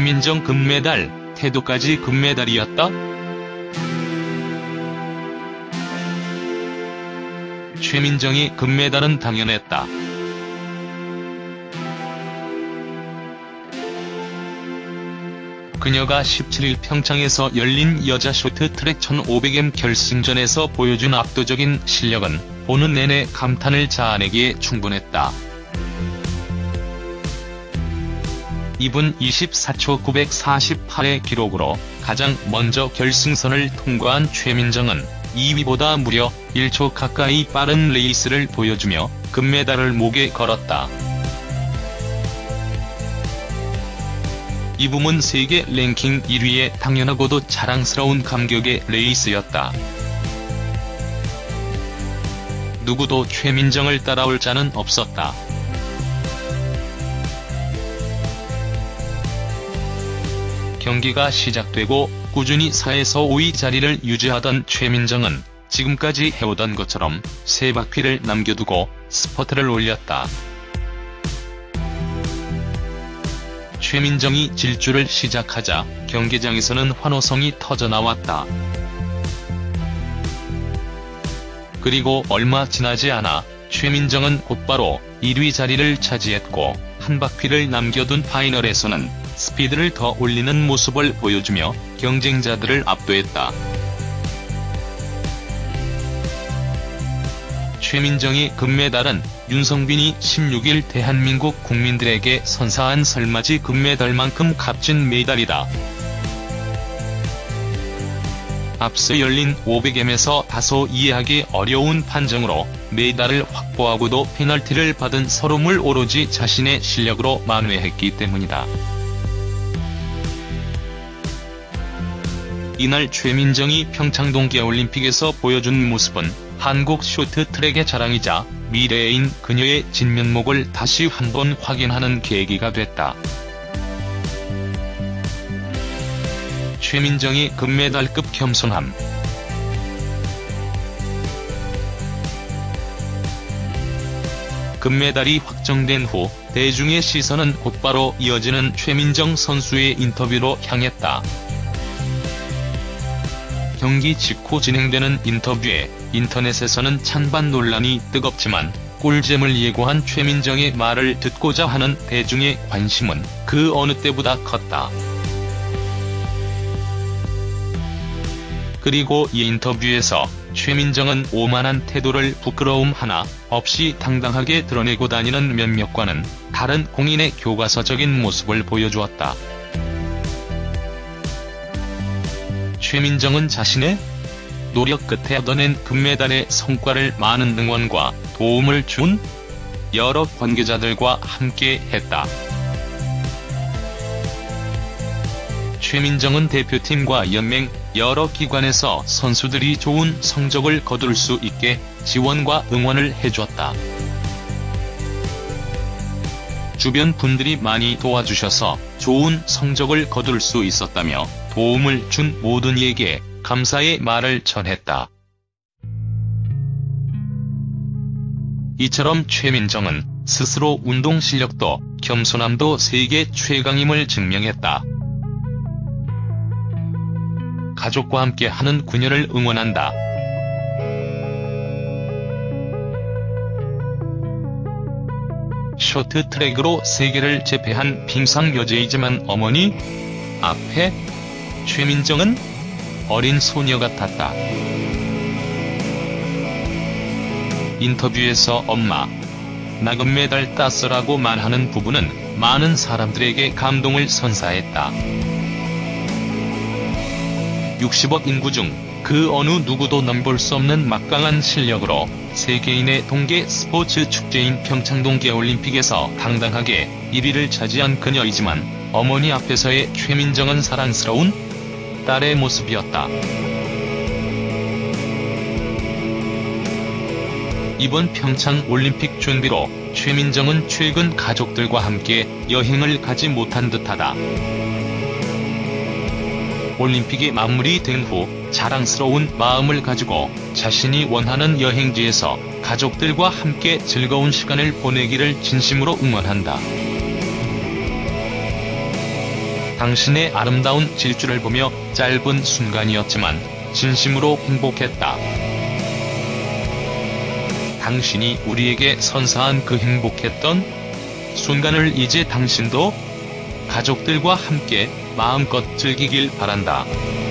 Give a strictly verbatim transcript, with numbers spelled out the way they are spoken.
최민정 금메달, 태도까지 금메달이었다? 최민정이 금메달은 당연했다. 그녀가 십칠일 평창에서 열린 여자 쇼트트랙 천오백 엠 결승전에서 보여준 압도적인 실력은 보는 내내 감탄을 자아내기에 충분했다. 이 분 이십사 초 구백사십팔의 기록으로 가장 먼저 결승선을 통과한 최민정은 이 위보다 무려 일 초 가까이 빠른 레이스를 보여주며 금메달을 목에 걸었다. 이 부문 세계 랭킹 일 위에 당연하고도 자랑스러운 감격의 레이스였다. 누구도 최민정을 따라올 자는 없었다. 경기가 시작되고 꾸준히 사에서 오 위 자리를 유지하던 최민정은 지금까지 해오던 것처럼 세 바퀴를 남겨두고 스퍼트를 올렸다. 최민정이 질주를 시작하자 경기장에서는 환호성이 터져나왔다. 그리고 얼마 지나지 않아 최민정은 곧바로 일 위 자리를 차지했고 한 바퀴를 남겨둔 파이널에서는 스피드를 더 올리는 모습을 보여주며 경쟁자들을 압도했다. 최민정의 금메달은 윤성빈이 십육일 대한민국 국민들에게 선사한 설맞이 금메달만큼 값진 메달이다. 앞서 열린 오백 엠에서 다소 이해하기 어려운 판정으로 메달을 확보하고도 페널티를 받은 서름을 오로지 자신의 실력으로 만회했기 때문이다. 이날 최민정이 평창 동계올림픽에서 보여준 모습은 한국 쇼트트랙의 자랑이자 미래인 그녀의 진면목을 다시 한번 확인하는 계기가 됐다. 최민정의 금메달급 겸손함. 금메달이 확정된 후 대중의 시선은 곧바로 이어지는 최민정 선수의 인터뷰로 향했다. 경기 직후 진행되는 인터뷰에 인터넷에서는 찬반 논란이 뜨겁지만 꿀잼을 예고한 최민정의 말을 듣고자 하는 대중의 관심은 그 어느 때보다 컸다. 그리고 이 인터뷰에서 최민정은 오만한 태도를 부끄러움 하나 없이 당당하게 드러내고 다니는 몇몇과는 다른 공인의 교과서적인 모습을 보여주었다. 최민정은 자신의 노력 끝에 얻어낸 금메달의 성과를 많은 응원과 도움을 준 여러 관계자들과 함께 했다. 최민정은 대표팀과 연맹, 여러 기관에서 선수들이 좋은 성적을 거둘 수 있게 지원과 응원을 해줬다. 주변 분들이 많이 도와주셔서 좋은 성적을 거둘 수 있었다며 도움을 준 모든 이에게 감사의 말을 전했다. 이처럼 최민정은 스스로 운동 실력도 겸손함도 세계 최강임을 증명했다. 가족과 함께 하는 그녀를 응원한다. 쇼트트랙으로 세계를 제패한 빙상 여제이지만 어머니 앞에 최민정은 어린 소녀 같았다. 인터뷰에서 엄마, 나 금메달 땄어라고 말하는 부부는 많은 사람들에게 감동을 선사했다. 육십억 인구 중 그 어느 누구도 넘볼 수 없는 막강한 실력으로 세계인의 동계 스포츠 축제인 평창 동계올림픽에서 당당하게 일 위를 차지한 그녀이지만 어머니 앞에서의 최민정은 사랑스러운 딸의 모습이었다. 이번 평창 올림픽 준비로 최민정은 최근 가족들과 함께 여행을 가지 못한 듯하다. 올림픽이 마무리된 후 자랑스러운 마음을 가지고 자신이 원하는 여행지에서 가족들과 함께 즐거운 시간을 보내기를 진심으로 응원한다. 당신의 아름다운 질주를 보며 짧은 순간이었지만 진심으로 행복했다. 당신이 우리에게 선사한 그 행복했던 순간을 이제 당신도 가족들과 함께 마음껏 즐기길 바란다.